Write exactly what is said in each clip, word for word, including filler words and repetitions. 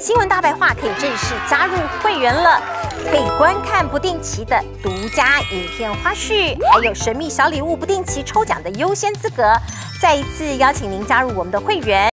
新闻大白话可以正式加入会员了，可以观看不定期的独家影片花絮，还有神秘小礼物不定期抽奖的优先资格。再一次邀请您加入我们的会员。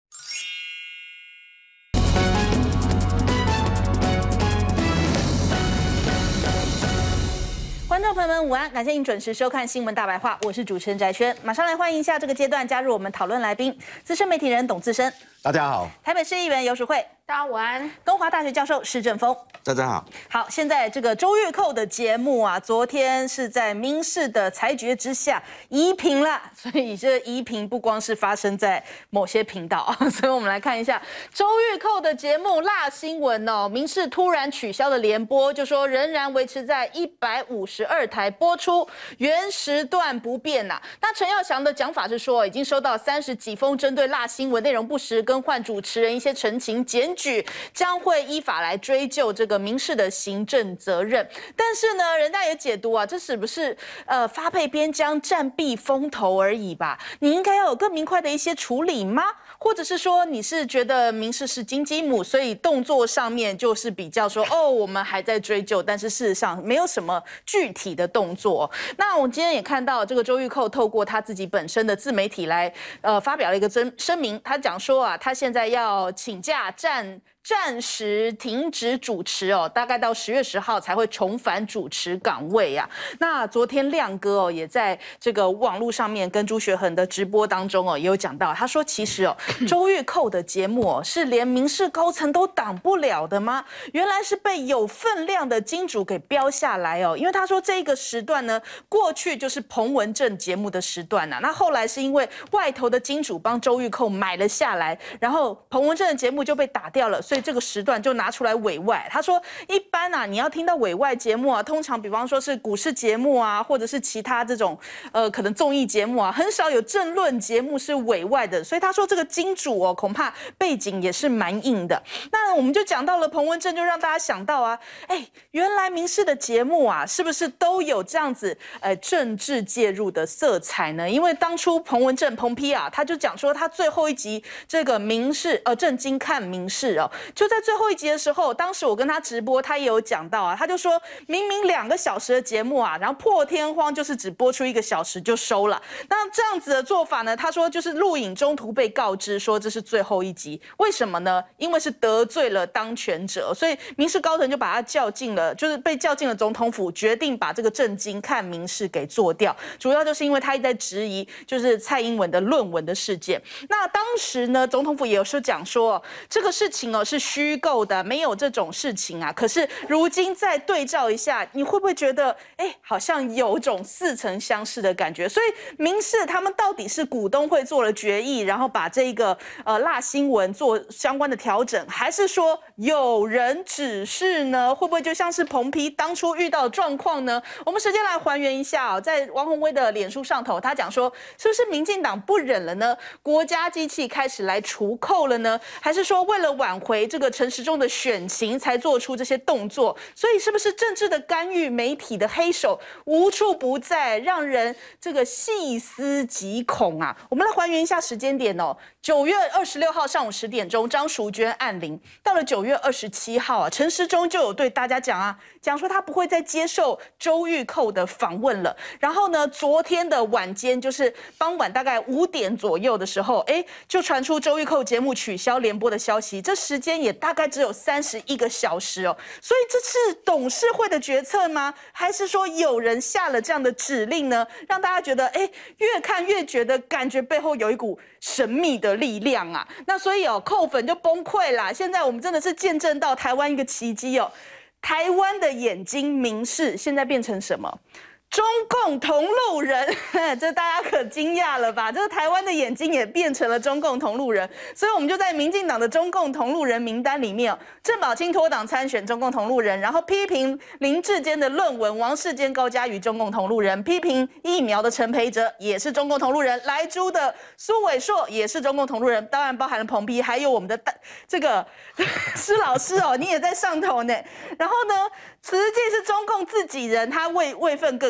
观众朋友们，午安！感谢您准时收看《新闻大白话》，我是主持人翟轩。马上来欢迎一下这个阶段加入我们讨论来宾，资深媒体人董自生， 大家好； 台北市议员游淑慧， 大家午安； 东华大学教授施正峰， 大家好。 好，现在这个周玉蔻的节目啊，昨天是在民视的裁决之下移频了，所以这移频不光是发生在某些频道，所以我们来看一下周玉蔻的节目《辣新闻》哦，民视突然取消了联播，就说仍然维持在一百五十二台播出，原时段不变呐、啊。那陈耀祥的讲法是说，已经收到三十几封针对辣新闻内容不实更换主持人一些陈情检举，将会依法来追究这个民视的行政责任。但是呢，人家也解读啊，这是不是呃发配边疆暂避风头而已吧？你应该要有更明快的一些处理吗？或者是说你是觉得民视是金鸡母，所以动作上面就是比较说哦，我们还在追究，但是事实上没有什么具体的动作。那我今天也看到这个周玉蔻透过他自己本身的自媒体来呃发表了一个声声明，他讲说啊，他现在要请假暂。暂时停止主持哦，大概到十月十号才会重返主持岗位啊。那昨天亮哥哦，也在这个网络上面跟朱学恒的直播当中哦，也有讲到，他说其实哦，周玉蔻的节目哦，是连民视高层都挡不了的吗？原来是被有分量的金主给标下来哦，因为他说这个时段呢，过去就是彭文正节目的时段呐、啊，那后来是因为外头的金主帮周玉蔻买了下来，然后彭文正的节目就被打掉了。所以这个时段就拿出来委外。他说，一般啊，你要听到委外节目啊，通常比方说是股市节目啊，或者是其他这种呃可能综艺节目啊，很少有政论节目是委外的。所以他说这个金主哦，恐怕背景也是蛮硬的。那我们就讲到了彭文正，就让大家想到啊，哎，原来民视的节目啊，是不是都有这样子呃政治介入的色彩呢？因为当初彭文正彭批啊，他就讲说他最后一集这个民视呃正经看民视哦。就在最后一集的时候，当时我跟他直播，他也有讲到啊，他就说明明两个小时的节目啊，然后破天荒就是只播出一个小时就收了。那这样子的做法呢，他说就是录影中途被告知说这是最后一集，为什么呢？因为是得罪了当权者，所以民视高层就把他叫进了，就是被叫进了总统府，决定把这个正经看民视给做掉。主要就是因为他一直在质疑就是蔡英文的论文的事件。那当时呢，总统府也有说讲说这个事情哦。是虚构的，没有这种事情啊。可是如今再对照一下，你会不会觉得，哎，好像有种似曾相识的感觉？所以民视他们到底是股东会做了决议，然后把这个呃辣新闻做相关的调整，还是说有人指示呢？会不会就像是彭批当初遇到的状况呢？我们时间来还原一下哦，在王宏威的脸书上头，他讲说，是不是民进党不忍了呢？国家机器开始来除扣了呢？还是说为了挽回这个陈时中的选情才做出这些动作，所以是不是政治的干预、媒体的黑手无处不在，让人这个细思极恐啊？我们来还原一下时间点哦。九月二十六号上午十点钟，张淑娟按铃。到了九月二十七号啊，陈时中就有对大家讲啊，讲说他不会再接受周玉蔻的访问了。然后呢，昨天的晚间，就是傍晚大概五点左右的时候，哎，就传出周玉蔻节目取消联播的消息。这时间也大概只有三十一个小时哦。所以这是董事会的决策吗？还是说有人下了这样的指令呢？让大家觉得，哎，越看越觉得感觉背后有一股神秘的力量啊，那所以哦，扣粉就崩溃啦。现在我们真的是见证到台湾一个奇迹哦，台湾的眼睛民视现在变成什么？中共同路人，这大家可惊讶了吧？这个台湾的眼睛也变成了中共同路人，所以我们就在民进党的中共同路人名单里面，郑宝清脱党参选中共同路人，然后批评林志坚的论文，王世坚、高嘉瑜中共同路人，批评疫苗的陈培哲也是中共同路人，莱猪的苏伟硕也是中共同路人，当然包含了彭批，还有我们的这个施老师哦，你也在上头呢。然后呢，慈济是中共自己人，他位位分更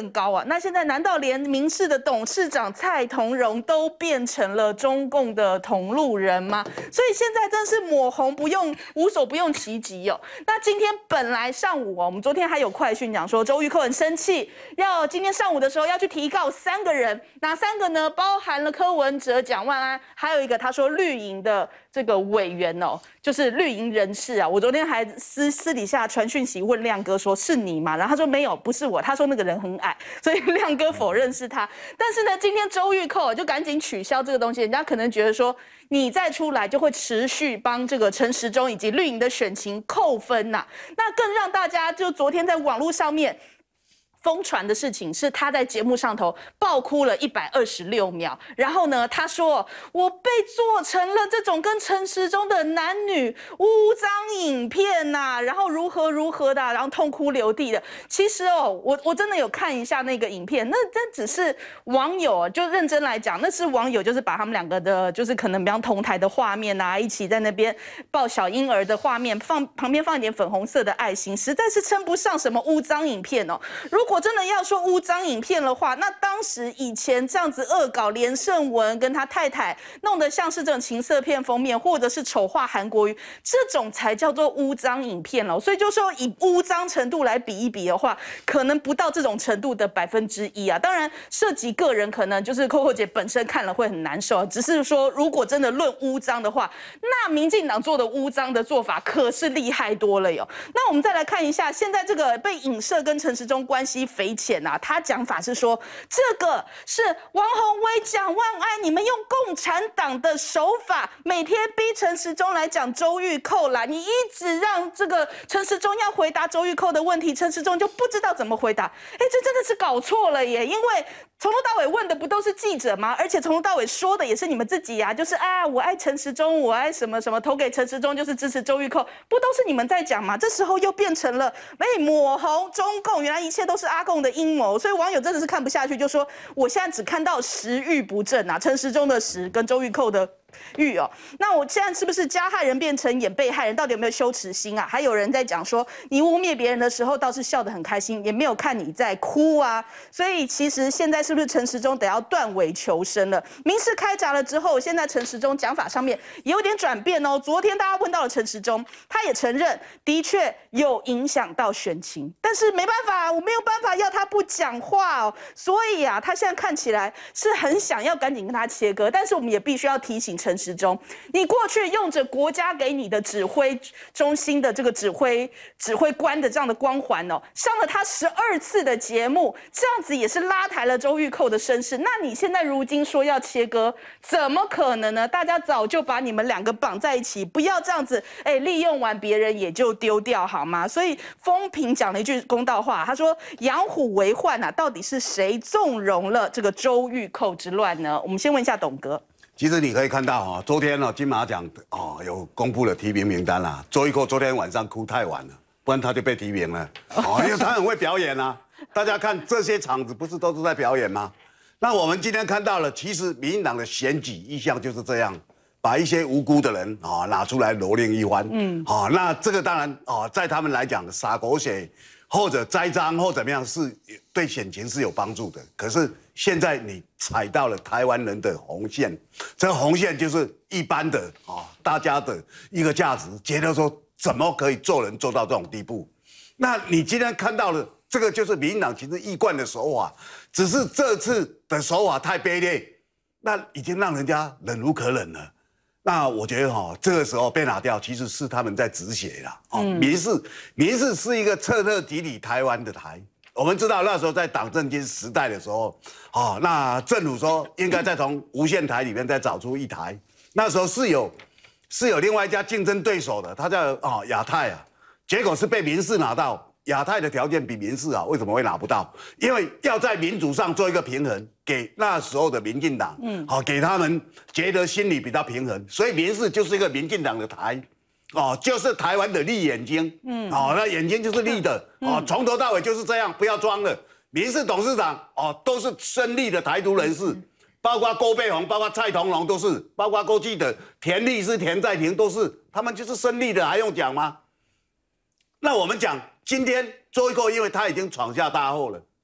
更高啊。那现在难道连民视的董事长蔡同荣都变成了中共的同路人吗？所以现在真是抹红不用无所不用其极哦。那今天本来上午哦，我们昨天还有快讯讲说周玉蔻很生气，要今天上午的时候要去提告三个人，哪三个呢？包含了柯文哲、蒋万安，还有一个他说绿营的这个委员哦，就是绿营人士啊。我昨天还私私底下传讯息问亮哥说是你吗？然后他说没有，不是我。他说那个人很矮，所以亮哥否认是他。但是呢，今天周玉蔻就赶紧取消这个东西，人家可能觉得说你再出来就会持续帮这个陈时中以及绿营的选情扣分呐、啊。那更让大家就昨天在网络上面疯传的事情是他在节目上头爆哭了一百二十六秒，然后呢，他说我被做成了这种跟陈时中的男女污脏影片呐、啊，然后如何如何的、啊，然后痛哭流涕的。其实哦，我我真的有看一下那个影片，那这只是网友就认真来讲，那是网友就是把他们两个的，就是可能比方同台的画面啊，一起在那边抱小婴儿的画面，放旁边放一点粉红色的爱心，实在是称不上什么污脏影片哦。如果如果真的要说污脏影片的话，那当时以前这样子恶搞连胜文跟他太太，弄得像是这种情色片封面，或者是丑化韩国瑜，这种才叫做污脏影片了。所以就说以污脏程度来比一比的话，可能不到这种程度的百分之一啊。当然涉及个人，可能就是蔻蔻姐本身看了会很难受，只是说如果真的论污脏的话，那民进党做的污脏的做法可是厉害多了哟。那我们再来看一下，现在这个被影射跟陈时中关系匪浅啊，他讲法是说，这个是王宏威、蒋万安，你们用共产党的手法，每天逼陈时中来讲周玉蔻啦，你一直让这个陈时中要回答周玉蔻的问题，陈时中就不知道怎么回答。哎，这真的是搞错了耶，因为从头到尾问的不都是记者吗？而且从头到尾说的也是你们自己呀、啊，就是啊，我爱陈时中，我爱什么什么，投给陈时中就是支持周玉蔻，不都是你们在讲吗？这时候又变成了哎抹红中共，原来一切都是阿共的阴谋，所以网友真的是看不下去，就说我现在只看到时玉不正啊，陈时中的时跟周玉蔻的玉哦，那我现在是不是加害人变成演被害人？到底有没有羞耻心啊？还有人在讲说，你污蔑别人的时候倒是笑得很开心，也没有看你在哭啊。所以其实现在是不是陈时中得要断尾求生了？民事开闸了之后，现在陈时中讲法上面也有点转变哦。昨天大家问到了陈时中，他也承认的确有影响到选情，但是没办法，我没有办法要他不讲话哦。所以啊，他现在看起来是很想要赶紧跟他切割，但是我们也必须要提醒陈时中，你过去用着国家给你的指挥中心的这个指挥指挥官的这样的光环哦，上了他十二次的节目，这样子也是拉抬了周玉蔻的声势。那你现在如今说要切割，怎么可能呢？大家早就把你们两个绑在一起，不要这样子，哎，利用完别人也就丢掉好吗？所以风评讲了一句公道话，他说养虎为患啊，到底是谁纵容了这个周玉蔻之乱呢？我们先问一下董哥。 其实你可以看到哈，昨天呢金马奖哦有公布了提名名单啦。周玉蔻昨天晚上哭太晚了，不然他就被提名了哦，因为他很会表演啊。大家看这些场子不是都是在表演吗？那我们今天看到了，其实民进党的选举意向就是这样，把一些无辜的人啊、哦、拿出来蹂躏一番。嗯，好、哦，那这个当然哦，在他们来讲洒狗血或者栽赃或怎么样是对选情是有帮助的，可是现在你踩到了台湾人的红线，这个红线就是一般的啊、哦，大家的一个价值，觉得说怎么可以做人做到这种地步？那你今天看到了这个就是民进党其实一贯的手法，只是这次的手法太卑劣，那已经让人家忍无可忍了。那我觉得哈、哦，这个时候被拿掉，其实是他们在止血啦。哦，嗯、民视，民视是一个彻彻底底台湾的台。我们知道那时候在党政军时代的时候，哦，那政府说应该再从无线台里面再找出一台。那时候是有是有另外一家竞争对手的，他叫哦亚太啊，结果是被民视拿到。亚太的条件比民视好，为什么会拿不到？因为要在民主上做一个平衡，给那时候的民进党，嗯，好、哦、给他们觉得心里比较平衡，所以民视就是一个民进党的台，哦，就是台湾的绿眼睛，嗯，哦，那眼睛就是绿的，哦，从头到尾就是这样，不要装了。民视董事长哦都是深绿的台独人士，包括郭背宏，包括蔡同荣都是，包括过去的田律师、田在庭都是，他们就是深绿的，还用讲吗？那我们讲。今天周玉蔻因为他已经闯下大祸了，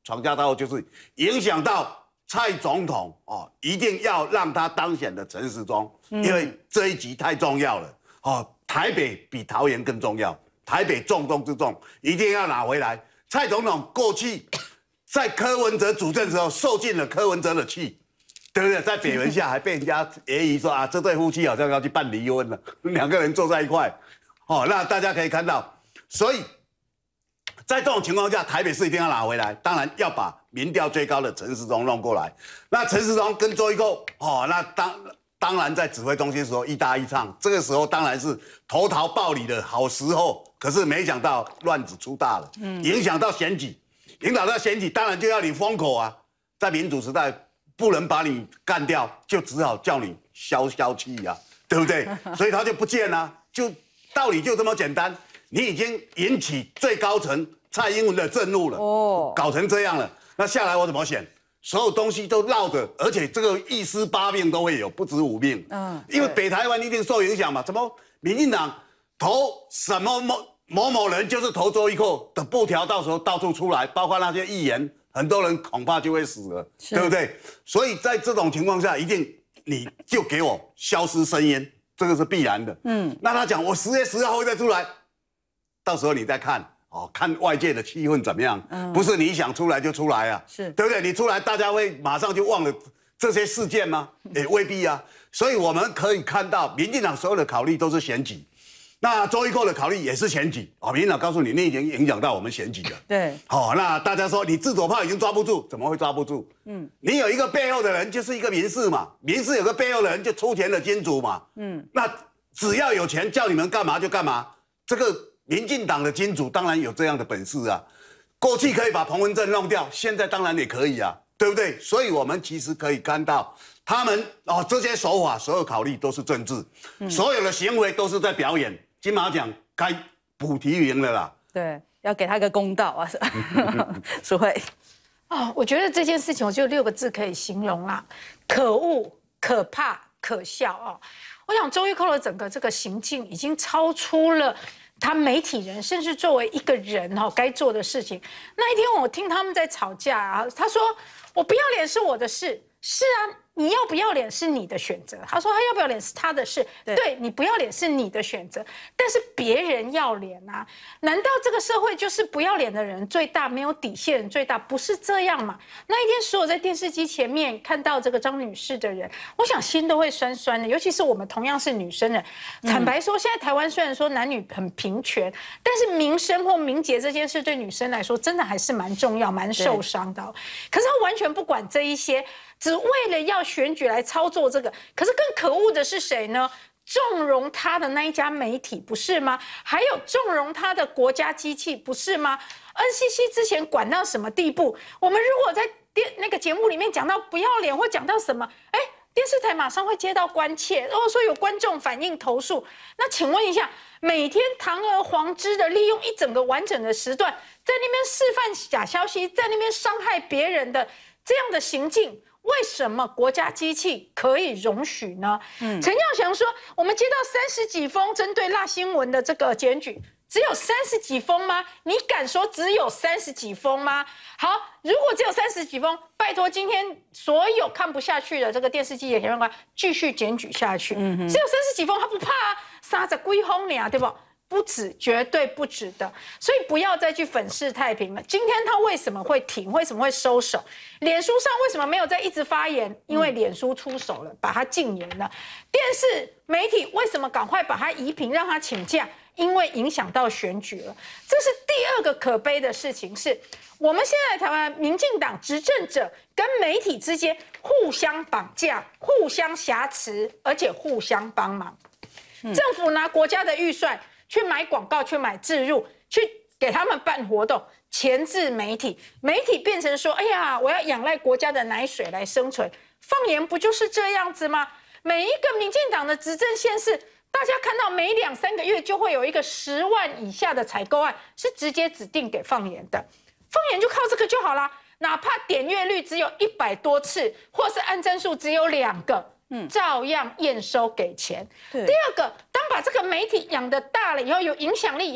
闯下大祸，就是影响到蔡总统哦，一定要让他当选的陈时中，嗯、因为这一局太重要了哦。台北比桃园更重要，台北重中之重，一定要拿回来。蔡总统过去在柯文哲主政的时候，受尽了柯文哲的气，对不对？在北门下还被人家揶揄说啊，这对夫妻好像要去办离婚了，两个人坐在一块，哦，那大家可以看到，所以。在这种情况下，台北市一定要拿回来，当然要把民调最高的陈时中弄过来。那陈时中跟周玉蔻，哦，那当当然在指挥中心的时候一搭一唱，这个时候当然是投桃报李的好时候。可是没想到乱子出大了，嗯，影响到选举，影响到选举，当然就要你封口啊。在民主时代，不能把你干掉，就只好叫你消消气呀、啊，对不对？所以他就不见了，就道理就这么简单。你已经引起最高层蔡英文的震怒了，哦，搞成这样了，那下来我怎么选？所有东西都绕着，而且这个一尸八命都会有，不止五命。嗯，因为北台湾一定受影响嘛。怎么民进党投什么某某某人就是投周玉蔻的布条，到时候到处出来，包括那些议员，很多人恐怕就会死了，对不对？所以在这种情况下，一定你就给我消失声音，这个是必然的。嗯，那他讲我十月十号会再出来。到时候你再看哦，看外界的气氛怎么样，嗯、不是你想出来就出来啊，是对不对？你出来，大家会马上就忘了这些事件吗？也未必啊。所以我们可以看到，民进党所有的考虑都是选举，那周玉蔻的考虑也是选举。哦，民进党告诉你，你已经影响到我们选举了。对，好、哦，那大家说你自走炮已经抓不住，怎么会抓不住？嗯，你有一个背后的人，就是一个民事嘛，民事有个背后的人就出钱的金主嘛。嗯，那只要有钱，叫你们干嘛就干嘛。这个。民进党的金主当然有这样的本事啊，过去可以把彭文正弄掉，现在当然也可以啊，对不对？所以我们其实可以看到，他们哦这些手法，所有考虑都是政治，嗯、所有的行为都是在表演。金马奖该补提名了啦， 对，要给他个公道啊，淑慧。 哦，我觉得这件事情我就六个字可以形容啦：可恶、可怕、可笑哦。我想周玉蔻的整个这个行径已经超出了。他媒体人，甚至作为一个人哈，该做的事情。那一天我听他们在吵架啊，他说我不要脸是我的事，是啊，你要不要脸是你的选择。他说他要不要脸是他的事，对, 对你不要脸是你的选择，但是别人要脸啊？难道这个社会就是不要脸的人最大，没有底线人最大？不是这样嘛？那一天所有在电视机前面看到这个张女士的人，我想心都会酸酸的，尤其是我们同样是女生人。坦白说，现在台湾虽然说男女很平权，但是民生或民节这件事对女生来说真的还是蛮重要、蛮受伤的。可是他完全不管这一些。只为了要选举来操作这个，可是更可恶的是谁呢？纵容他的那一家媒体不是吗？还有纵容他的国家机器不是吗 ？N C C 之前管到什么地步？我们如果在电那个节目里面讲到不要脸，或讲到什么，哎，电视台马上会接到关切，然后说有观众反映投诉。那请问一下，每天堂而皇之的利用一整个完整的时段，在那边示范假消息，在那边伤害别人的这样的行径。为什么国家机器可以容许呢？嗯，陈耀祥说，我们接到三十几封针对辣新闻的这个检举，只有三十几封吗？你敢说只有三十几封吗？好，如果只有三十几封，拜托今天所有看不下去的这个电视机的检察官继续检举下去。嗯，只有三十几封，他不怕啊，三十几封呢，对不？不止，绝对不止的，所以不要再去粉饰太平了。今天他为什么会停？为什么会收手？脸书上为什么没有再一直发言？因为脸书出手了，把他禁言了。电视媒体为什么赶快把他移平，让他请假？因为影响到选举了。这是第二个可悲的事情，是我们现在台湾民进党执政者跟媒体之间互相绑架、互相挟持，而且互相帮忙。嗯、政府拿国家的预算。去买广告，去买置入，去给他们办活动，钳制媒体，媒体变成说，哎呀，我要仰赖国家的奶水来生存。放言不就是这样子吗？每一个民进党的执政县市，大家看到每两三个月就会有一个十万以下的采购案，是直接指定给放言的，放言就靠这个就好啦，哪怕点阅率只有一百多次，或是按赞数只有两个。嗯，照样验收给钱。第二个，当把这个媒体养得大了以后，有影响力以后，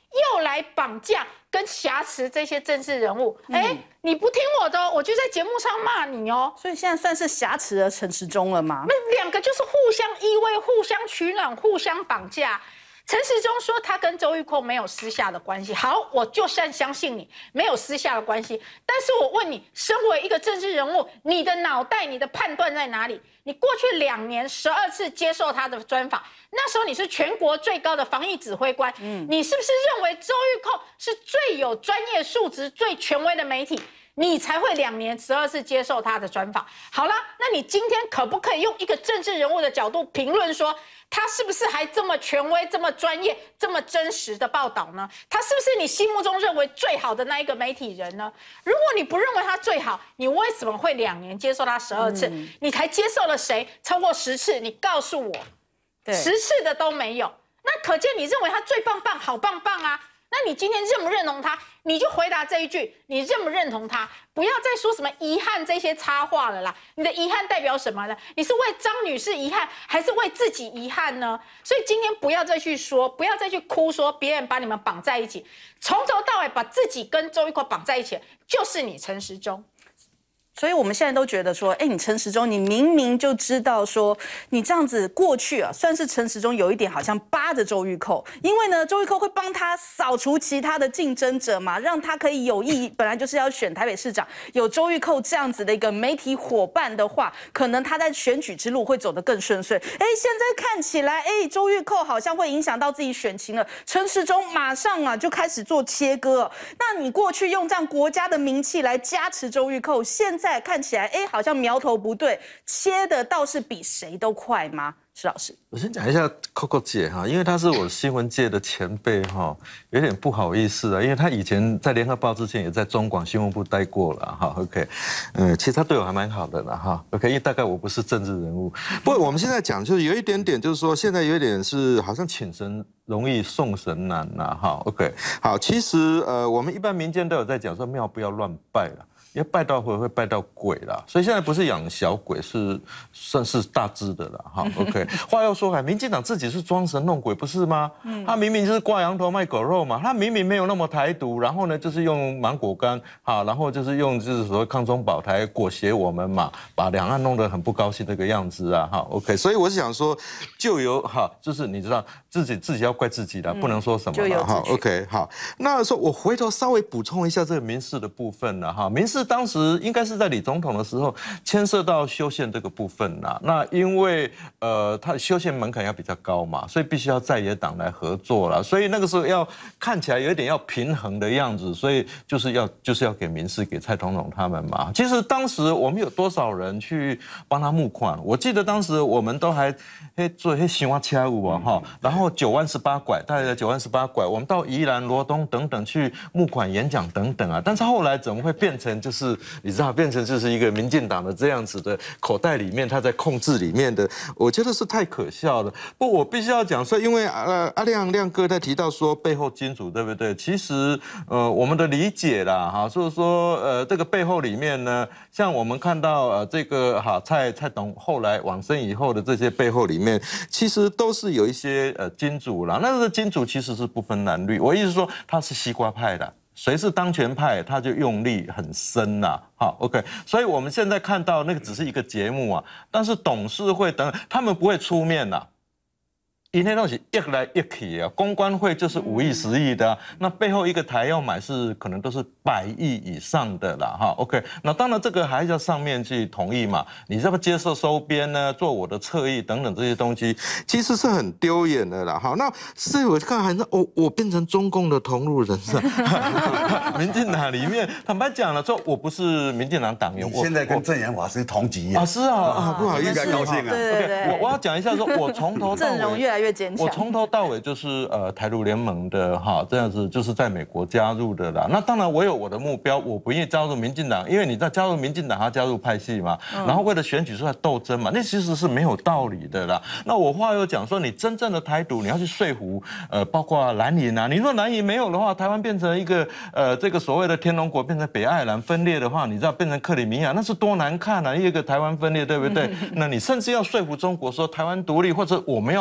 又来绑架跟挟持这些政治人物。哎、嗯，你不听我的，我就在节目上骂你哦。 所以现在算是挟持了陈时中了吗？ 那两个就是互相依偎、互相取暖、互相绑架。陈时中说他跟周玉蔻没有私下的关系，好，我就算相信你没有私下的关系。但是我问你，身为一个政治人物，你的脑袋、你的判断在哪里？你过去两年十二次接受他的专访，那时候你是全国最高的防疫指挥官，嗯，你是不是认为周玉蔻是最有专业素质、最权威的媒体？你才会两年十二次接受他的专访。好了，那你今天可不可以用一个政治人物的角度评论说，他是不是还这么权威、这么专业、这么真实的报道呢？他是不是你心目中认为最好的那一个媒体人呢？如果你不认为他最好，你为什么会两年接受他十二次？嗯、你才接受了谁超过十次？你告诉我，十次的都没有。那可见你认为他最棒棒、好棒棒啊！那你今天认不认同他？你就回答这一句，你认不认同他？不要再说什么遗憾这些插话了啦。你的遗憾代表什么呢？你是为张女士遗憾，还是为自己遗憾呢？所以今天不要再去说，不要再去哭说别人把你们绑在一起，从头到尾把自己跟周玉蔻绑在一起，就是你陈时中。 所以我们现在都觉得说，哎，你陈时中，你明明就知道说，你这样子过去啊，算是陈时中有一点好像扒着周玉蔻，因为呢，周玉蔻会帮他扫除其他的竞争者嘛，让他可以有意，本来就是要选台北市长，有周玉蔻这样子的一个媒体伙伴的话，可能他在选举之路会走得更顺遂。哎，现在看起来，哎，周玉蔻好像会影响到自己选情了，陈时中马上啊就开始做切割。那你过去用这样国家的名气来加持周玉蔻，现在看起来，哎，好像苗头不对，切的倒是比谁都快吗？施老师， 我先讲一下 Coco 姐哈，因为她是我新闻界的前辈哈，有点不好意思啊，因为她以前在联合报之前也在中广新闻部待过了哈 ，OK， 嗯，其实她对我还蛮好的啦哈 ，OK， 因为大概我不是政治人物，不过我们现在讲就是有一点点，就是说现在有一点是好像请神容易送神难呐哈 ，OK， 好，其实呃我们一般民间都有在讲说庙不要乱拜了。因为拜到鬼会拜到鬼啦，所以现在不是养小鬼，是算是大只的啦，哈 ，OK。话又说回来，民进党自己是装神弄鬼，不是吗？嗯，他明明就是挂羊头卖狗肉嘛，他明明没有那么台独，然后呢，就是用芒果干，好，然后就是用就是所谓抗中保台裹挟我们嘛，把两岸弄得很不高兴这个样子啊，哈 ，OK。所以我是想说，就由哈，就是你知道自己自己要怪自己的，不能说什么了，哈 ，OK。好，那说我回头稍微补充一下这个民事的部分了哈，民事。当时应该是在李总统的时候，牵涉到修宪这个部分啦。那因为呃，他修宪门槛要比较高嘛，所以必须要在野党来合作啦。所以那个时候要看起来有一点要平衡的样子，所以就是要就是要给民事给蔡总统他们嘛。其实当时我们有多少人去帮他募款？我记得当时我们都还嘿做嘿新华车舞啊哈，然后九弯十八拐，大概的九弯十八拐，我们到宜兰、罗东等等去募款演讲等等啊。但是后来怎么会变成就？就是你知道，变成就是一个民进党的这样子的口袋里面，他在控制里面的，我觉得是太可笑了。不，我必须要讲说，因为呃阿亮亮哥在提到说背后金主，对不对？其实呃我们的理解啦，哈，就是说呃这个背后里面呢，像我们看到呃这个哈蔡蔡董后来往生以后的这些背后里面，其实都是有一些呃金主啦。那个金主其实是不分蓝绿，我意思说他是西瓜派的。谁是当权派，他就用力很深呐、啊。好 ，OK， 所以我们现在看到那个只是一个节目啊，但是董事会等等，他们不会出面呐、啊。因为东西一来一去啊，公关会就是五亿、十亿的、啊，那背后一个台要买是可能都是百亿以上的啦，哈 ，OK。那当然这个还要上面去同意嘛，你要不接受收编呢，做我的侧翼等等这些东西，其实是很丢脸的啦，哈。那所以我看还是我我变成中共的同路人是吧？民进党里面坦白讲了，说我不是民进党党员， 你现在跟证严法师同级啊，是啊，啊不好意思， 应该高兴啊。 对对对， 我我要讲一下说，我从头到尾。 我从头到尾就是呃台独联盟的哈，这样子就是在美国加入的啦。那当然我有我的目标，我不愿意加入民进党，因为你在加入民进党，他加入派系嘛，然后为了选举出来斗争嘛，那其实是没有道理的啦。那我话又讲说，你真正的台独，你要去说服呃包括蓝营啊，你说蓝营没有的话，台湾变成一个呃这个所谓的天龙国变成北爱尔兰分裂的话，你知道变成克里米亚，那是多难看啊！一个台湾分裂，对不对？那你甚至要说服中国说台湾独立，或者我们要如何相。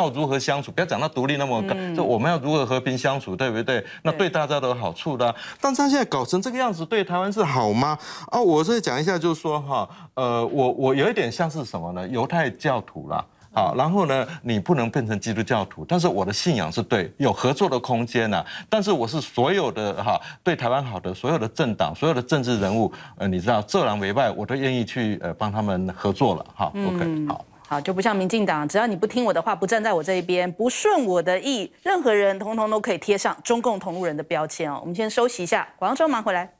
相处，不要讲到独立那么高，就我们要如何和平相处，对不对？那对大家都有好处的。但他现在搞成这个样子，对台湾是好吗？啊，我再讲一下，就是说哈，呃，我我有一点像是什么呢？犹太教徒啦。好，然后呢，你不能变成基督教徒，但是我的信仰是对，有合作的空间呐、啊。但是我是所有的哈对台湾好的所有的政党、所有的政治人物，呃，你知道这狼为败，我都愿意去呃帮他们合作了。好、嗯、，OK， 好。 好，就不像民进党，只要你不听我的话，不站在我这一边，不顺我的意，任何人通通都可以贴上中共同路人的标签哦。我们先休息一下，广告之后马上回来。